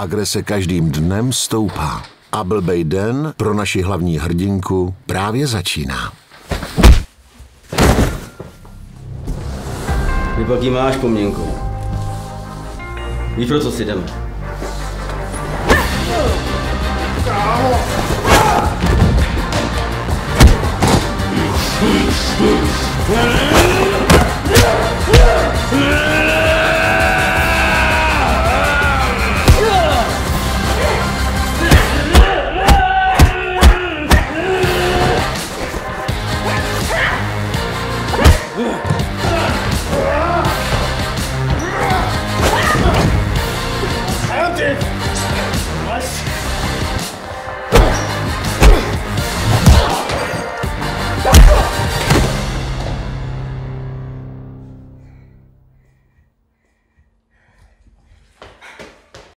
Agrese každým dnem stoupá. A blbej den pro naši hlavní hrdinku právě začíná. Vy pak jí máš, Poměnko. Víš, pro co si jdeme?